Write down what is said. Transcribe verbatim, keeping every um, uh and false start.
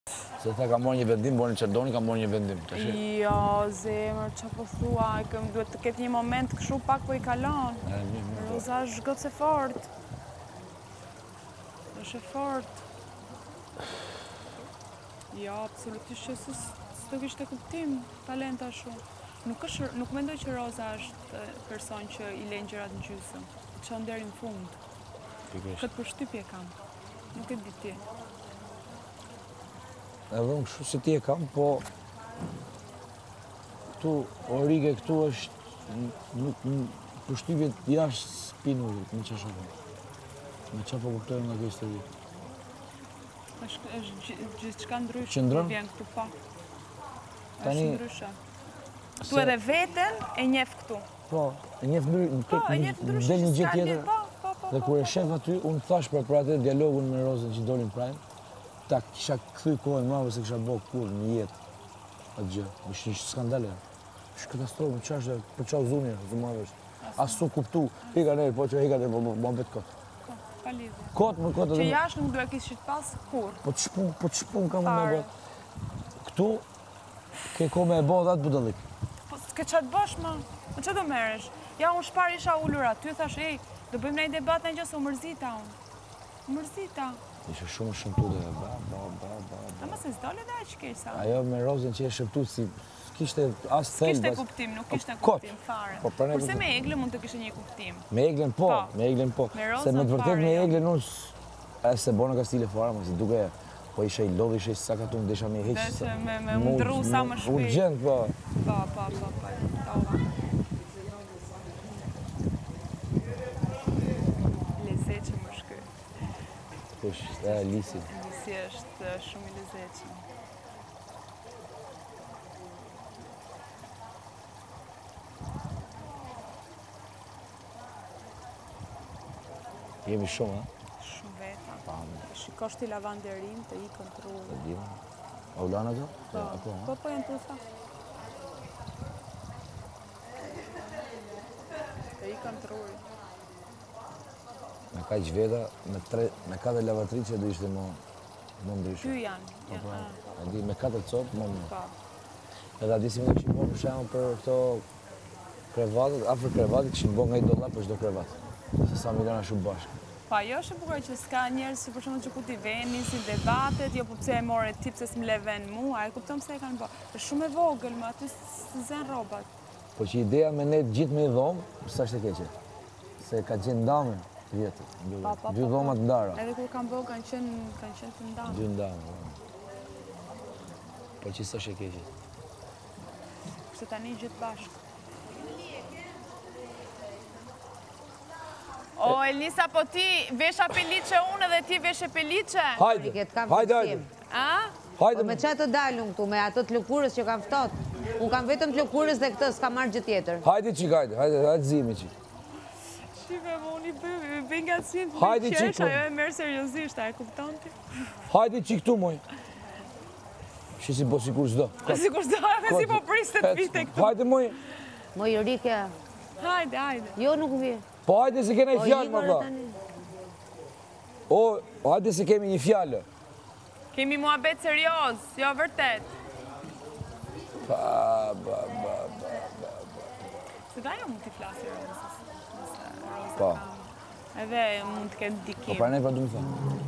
Se ta ka marrë një vendim, boni që doni, ka marrë një vendim. Jo, zemër, që po thua, duhet të ketë një moment këshu pak po i kalon. Roza është gëtë se fort. është e fort. Jo, absolutisht që së të kishte kuptim, talenta shumë. Nuk mendoj që Roza është person që i len gjërat në gjysëm, që nderi në fund. Këtë përshtypje kam, nuk e di ti. Edhe unë kështu si ti e kam, po këtu, orige këtu është përshtypjet jashtë spinurit, në që shakon. Në që po kuptojnë nga kjo histori. është gjithë qka ndryshë, Qëndron? po vjen këtu pa. Tani- është ndryshë. Tu edhe veten e njef këtu. Po, e njef ndryshë, Po, e njef ndryshë del një që gjë s'ka tjetër. lidh, po, po, po. Dhe kur e shef aty, unë thash për për atë dialogun me Rozën që dolin prajmë, ta kisha këthuj kohën mave se kisha bo kur një jetë atë gjë. Ishtë një skandale. Ishtë katastrofë, në qash dhe për qa u zunje, zumave është. Asë su kuptu, hika nërë, po që hika nërë, po më vetë kotë. Po, pa lidhë. Kotë, më kotë. Që jashtë nuk duhe kishë që pas, kur? Po të shpun, po të shpun ka më me botë. Këtu, ke ko me e bo dhe atë budalik. Po, ke qatë bësh, ma? Po që do meresh? Ja, unë shpar isha ullur aty, thash, ej, do bëjmë nej debat në gjë se u mërzita unë. U mërzita. Ishe shumë shëmtu dhe ba, ba, ba, ba, ba. A më se s'dole dhe aqë kesa. Ajo me Rozën që e shëmtu si kishte asë thelbë. Kishte kuptim, nuk kishte Kot. kuptim fare. Po, pranaj Kurse kuptim. me Egle mund të kishte një kuptim. Me Eglen po, Po. me Eglen po. Me Rozën Se me të vërtet fare, me jo. Eglen unë, s- e se bona ka stile fara, më si duke, po ishe i lodh, ishe i sakatun, desha me heqë. Deshe me- me undru sa më shpejt. Urgent, po. Pa, pa, pa, pa, tova. Lezeqëm është kë. Kush, e Lisi. Lisi është shumë i lezeqëm. Jemi shumë, ha? Shumë veta. Pa, Shikosh ti lavanderin të ikën trurë. e dim. A ulan ato? Po, Ja, apo, ha? po, po janë trufa. Të ikën trurë. Me kaq veta, me tre, me katër lavatrice do ishte më, më ndryshme. Ty janë. Po, janë, po, ah, e di, me katër copë, më më. Po. Edhe ati si më këshim bo për shemë për këto krevatët, afër krevatët këshim bo nga i dollar për çdo krevat. Se sa miliona shumë bashkë. Pa, jo është e bukur që s'ka njerës që për shumë që ku t'i veni, si debatet, jo po pse e more tip se s'm leven mua, e kupton pse e kanë bo. është shumë e vogël, ma aty s'zen robat. Po që ideja me ne gjithë me i dhomë, sa është e keqe? Se ka qenë ndame të vjetët. Pa, pa, Dy pa, dhoma të ndara. Edhe kur kanë bo, kanë qenë, kanë qenë të ndamë. Dy ndame. Po që sa është e keqe? Se tani gjithë bashkë. O, Elisa, po ti vesha peliqe unë edhe ti veshe peliqe? Hajde, Riket, kam hajde, hajde. fiksim. A? Po Hajde, me që të dalun këtu, me ato të lëkurës që kam ftot. Unë kam vetëm të lëkurës dhe këtë, s'ka marrë gjë tjetër. hajde qik, hajde, hajde, hajde zimi qik. Shive, më unë i bë- bëj nga si të Hajde, me qesh, qiko. ajo e merë seriosisht, a e kupton ti? Hajde qik tu, moj. Shi si bo si kur zdo. Si kur s'do, si po pristet vite këtu. Hajde, moj. Moj Rike, Hajde, hajde. jo nuk vje. Po hajde se kena i O fjallë, më Igor tha. tani. O, hajde se kemi një fjallë. Kemi mua betë serios, jo vërtet. Pa, ba, ba, ba. Se da jo mund t'i flasi Rozës. Nëse Roza Po. ka- Edhe mund të ketë Po dikim. pra ne pa du më thënë.